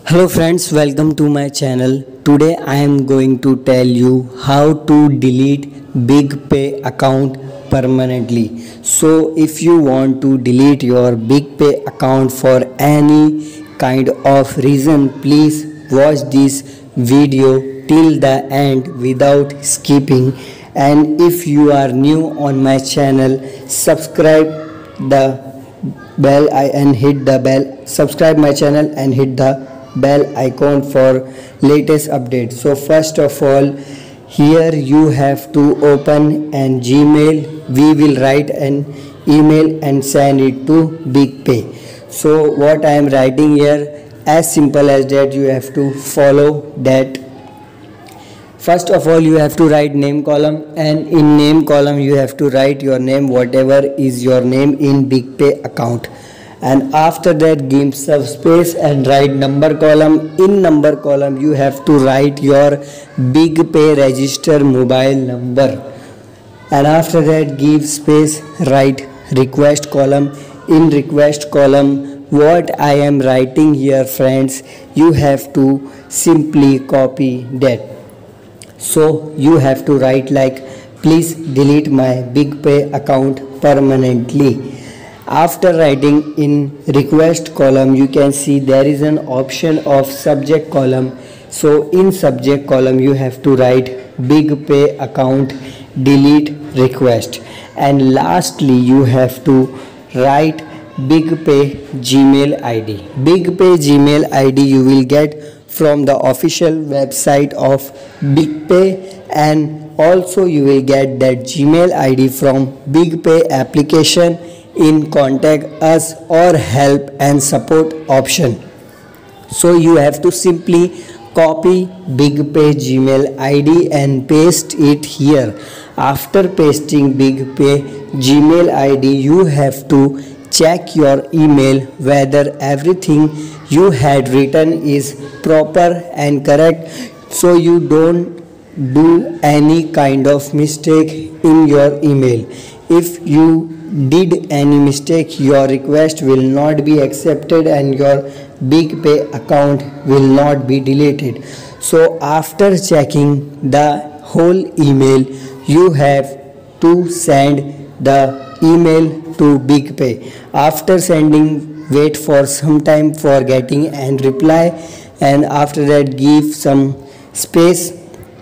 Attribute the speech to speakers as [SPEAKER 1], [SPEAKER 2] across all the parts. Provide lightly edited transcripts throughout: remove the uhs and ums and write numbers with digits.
[SPEAKER 1] Hello friends, welcome to my channel. Today I am going to tell you how to delete BigPay account permanently. So if you want to delete your BigPay account for any kind of reason, please watch this video till the end without skipping. And if you are new on my channel, subscribe my channel and hit the bell icon for latest updates. So first of all, here you have to open an Gmail. We will write an email and send it to BigPay. So what I am writing here, as simple as that, you have to follow that. First of all, you have to write name column, and in name column you have to write your name, whatever is your name in BigPay account. And after that, give some space and write number column. In number column you have to write your BigPay register mobile number. And after that, give space, write request column. In request column, what I am writing here, friends, you have to simply copy that. So you have to write like, please delete my BigPay account permanently. After writing in request column, you can see there is an option of subject column. So in subject column you have to write BigPay account delete request. And lastly, you have to write BigPay Gmail ID. BigPay Gmail ID you will get from the official website of BigPay, and also you will get that Gmail ID from BigPay application in contact us or help and support option. So you have to simply copy BigPay Gmail ID and paste it here. After pasting BigPay Gmail ID, you have to check your email whether everything you had written is proper and correct, so you don't do any kind of mistake in your email. If you did any mistake, your request will not be accepted and your BigPay account will not be deleted. So after checking the whole email, you have to send the email to BigPay. After sending, wait for some time for getting and reply, and after that give some space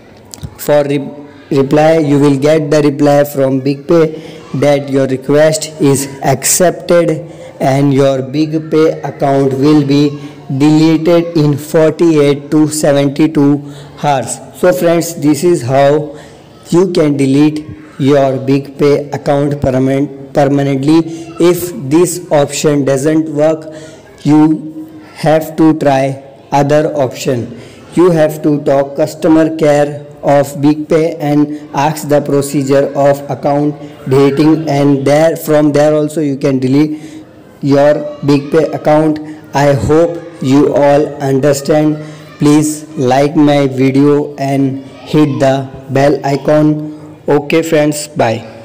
[SPEAKER 1] for reply. You will get the reply from BigPay that your request is accepted and your BigPay account will be deleted in 48 to 72 hours. So friends, this is how you can delete your BigPay account permanently. If this option doesn't work, you have to try other option. You have to talk customer care of BigPay and ask the procedure of account deleting, and from there also you can delete your BigPay account. I hope you all understand. Please like my video and hit the bell icon. Okay friends, bye.